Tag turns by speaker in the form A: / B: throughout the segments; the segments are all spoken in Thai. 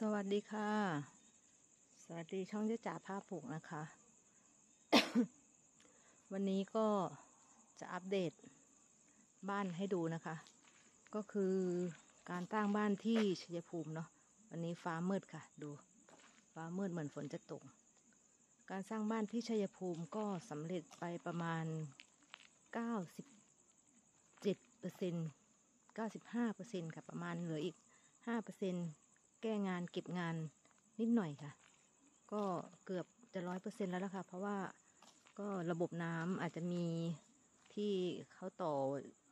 A: สวัสดีค่ะสวัสดีช่องเจ๊จ๋าผ้าผูกนะคะ วันนี้ก็จะอัปเดตบ้านให้ดูนะคะ ก็คือการตั้งบ้านที่ชัยภูมิเนาะวันนี้ฟ้ามืดค่ะดูฟ้ามืดเหมือนฝนจะตกการสร้างบ้านที่ชัยภูมิก็สำเร็จไปประมาณ 97% 95% ค่ะประมาณเหลืออีก 5%แก้งานเก็บงานนิดหน่อยค่ะก็เกือบจะ 100% แล้วล่ะค่ะเพราะว่าก็ระบบน้ำอาจจะมีที่เขาต่อ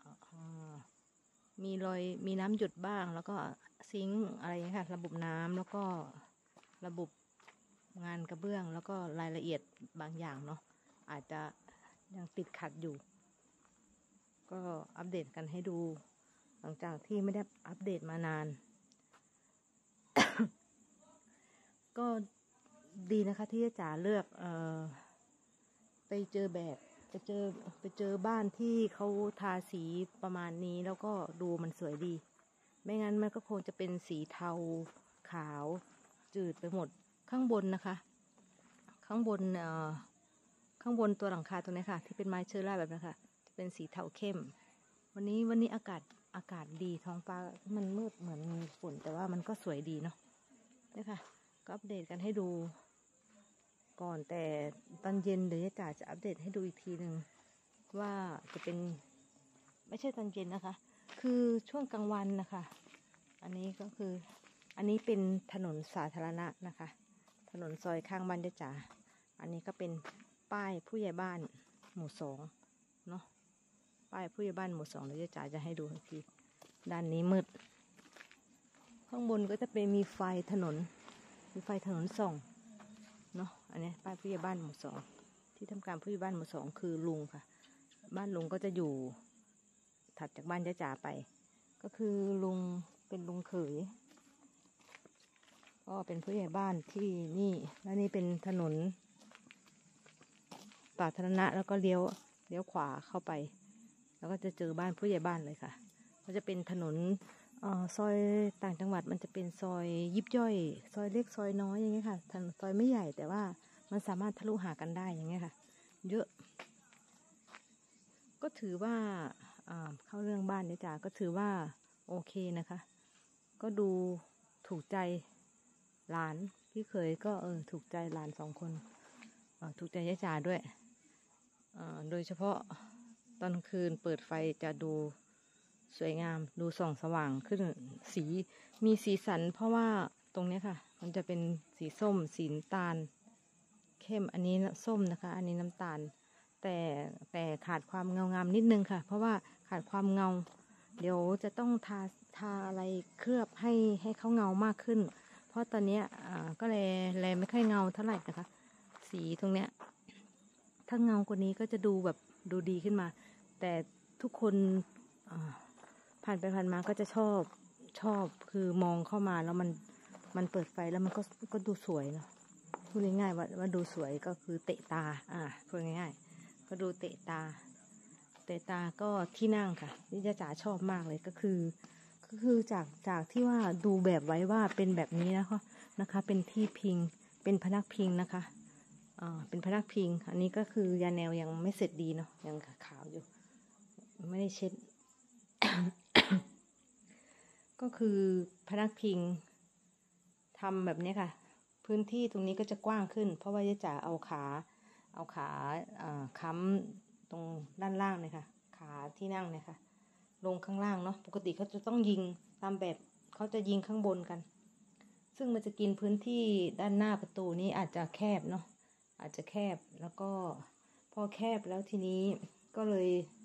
A: มีน้ำหยดบ้างแล้วก็ซิงค์อะไรอย่างนี้ค่ะระบบน้ำแล้วก็ระบบงานกระเบื้องแล้วก็รายละเอียดบางอย่างเนาะอาจจะยังติดขัดอยู่ก็อัปเดตกันให้ดูหลังจากที่ไม่ได้อัปเดตมานาน ก็ดีนะคะที่จ๋าเลือกไปเจอบ้านที่เขาทาสีประมาณนี้แล้วก็ดูมันสวยดีไม่งั้นมันก็คงจะเป็นสีเทาขาวจืดไปหมดข้างบนนะคะข้างบนตัวหลังคาตรงนี้ค่ะที่เป็นไม้เชอร่าแบบนี้ค่ะจะเป็นสีเทาเข้มวันนี้อากาศดีท้องฟ้ามันมืดเหมือนมีฝนแต่ว่ามันก็สวยดีเนาะนี่ค่ะก็อัปเดตกันให้ดูก่อนแต่ตอนเย็นเดี๋ยวจ๋าจะอัปเดตให้ดูอีกทีหนึ่งว่าจะเป็นไม่ใช่ตอนเย็นนะคะคือช่วงกลางวันนะคะอันนี้เป็นถนนสาธารณะนะคะถนนซอยข้างบ้านจ๋าอันนี้ก็เป็นป้ายผู้ใหญ่บ้านหมู่2เนาะป้ายผู้ใหญ่บ้านหมู่2เดี๋ยวจ๋าจะให้ดูอีกทีด้านนี้มืดข้างบนก็จะเป็นมีไฟถนนส่องเนาะอันนี้ป้ายผู้ใหญ่บ้านหมู่2ที่ทำการผู้ใหญ่บ้านหมู่2คือลุงค่ะบ้านลุงก็จะอยู่ถัดจากบ้านจ๋าไปก็คือลุงเป็นลุงเขยก็เป็นผู้ใหญ่บ้านที่นี่และนี่เป็นถนนสาธารณะแล้วก็เลี้ยวขวาเข้าไปแล้วก็จะเจอบ้านผู้ใหญ่บ้านเลยค่ะก็จะเป็นถนนซอยต่างจังหวัดมันจะเป็นซอยยิบย่อยซอยเล็กซอยน้อยอย่างเงี้ยค่ะซอยไม่ใหญ่แต่ว่ามันสามารถทะลุหากันได้อย่างเงี้ยค่ะเยอะก็ถือว่าเข้าเรื่องบ้านเนี่ยจ๋าก็ถือว่าโอเคนะคะก็ดูถูกใจหลานพี่เขยก็ถูกใจหลาน2 คนถูกใจยายจ๋าด้วยโดยเฉพาะตอนคืนเปิดไฟจะดูสวยงามดูส่องสว่างขึ้นมีสีสันเพราะว่าตรงนี้ค่ะมันจะเป็นสีส้มสีน้ำตาลเข้มอันนี้ส้มนะคะอันนี้น้ำตาลแต่ขาดความเงางามนิดนึงค่ะเพราะว่าขาดความเงาเดี๋ยวจะต้องทาอะไรเคลือบให้เขาเงามากขึ้นเพราะตอนนี้ก็เลยไม่ค่อยเงาเท่าไหร่นะคะสีตรงเนี้ยถ้าเงากว่านี้ก็จะดูดีขึ้นมาแต่ทุกคนผ่านไปผ่านมาก็จะชอบคือมองเข้ามาแล้วมันเปิดไฟแล้วมันก็ดูสวยเนาะพูดง่ายๆว่าดูสวยก็คือเตะตาพูดง่ายๆก็ดูเตะตาก็ที่นั่งค่ะที่จ๋าชอบมากเลยก็คือจากที่ว่าดูแบบไว้ว่าเป็นแบบนี้นะคะเป็นที่พิงเป็นพนักพิงนะคะเป็นพนักพิงอันนี้ก็คือยาแนวยังไม่เสร็จดีเนาะยังขาวอยู่ไม่ได้เช็ด ก็คือพนักพิงทำแบบนี้ค่ะพื้นที่ตรงนี้ก็จะกว้างขึ้นเพราะว่ายายจ๋าเอาขาค้ำตรงด้านล่างเลยค่ะขาที่นั่งเนี่ยค่ะลงข้างล่างเนาะปกติเขาจะต้องยิงตามแบบเขาจะยิงข้างบนกันซึ่งมันจะกินพื้นที่ด้านหน้าประตูนี้อาจจะแคบเนาะอาจจะแคบแล้วก็พอแคบแล้วทีนี้ก็เลย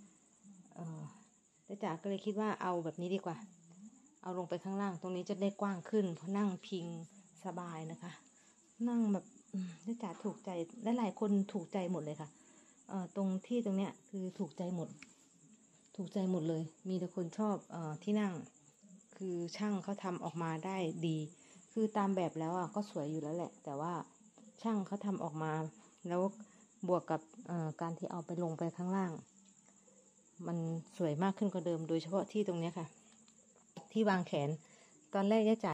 A: ยายจ๋าก็เลยคิดว่าเอาแบบนี้ดีกว่าเอาลงไปข้างล่างตรงนี้จะได้กว้างขึ้นเพราะนั่งพิงสบายนะคะนั่งแบบยายจ๋าถูกใจและหลายคนถูกใจหมดเลยค่ะตรงที่ตรงเนี้ยคือถูกใจหมดเลยมีแต่คนชอบที่นั่งคือช่างเขาทำออกมาได้ดีคือตามแบบแล้วก็สวยอยู่แล้วแหละแต่ว่าช่างเขาทำออกมาแล้วบวกกับการที่เอาไปลงไปข้างล่างมันสวยมากขึ้นกว่าเดิมโดยเฉพาะที่ตรงนี้ค่ะที่วางแขนตอนแรกยายจ๋า